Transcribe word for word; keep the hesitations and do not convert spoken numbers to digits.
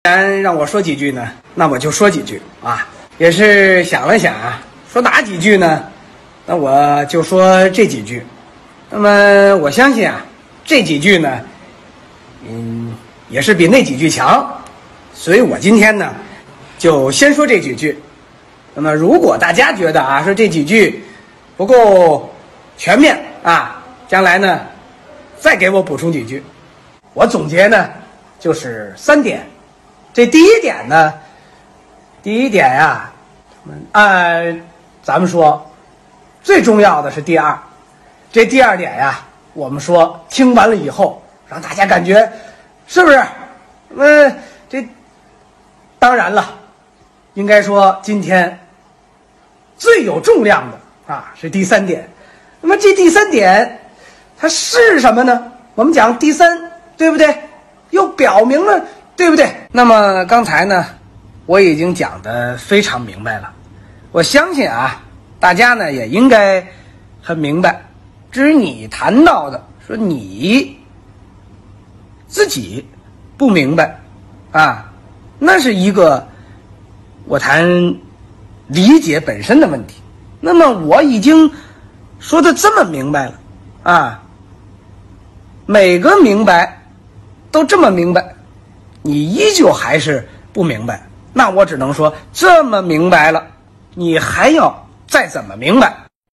既然让我说几句呢，那我就说几句啊。也是想了想啊，说哪几句呢？那我就说这几句。那么我相信啊，这几句呢，嗯，也是比那几句强。所以我今天呢，就先说这几句。那么如果大家觉得啊，说这几句不够全面啊，将来呢，再给我补充几句。我总结呢，就是三点。这第一点呢，第一点呀、啊，按咱们说，最重要的是第二。这第二点呀，我们说听完了以后，让大家感觉是不是？呃，这当然了，应该说今天最有重量的啊是第三点。那么这第三点它是什么呢？我们讲第三，对不对？又表明了，对不对？那么刚才呢，我已经讲得非常明白了。我相信啊，大家呢也应该很明白。至于你谈到的，说你自己不明白啊，那是一个我谈理解本身的问题。那么我已经说的这么明白了啊，每个明白都这么明白，你依旧还是不明白，那我只能说这么明白了，你还要再怎么明白？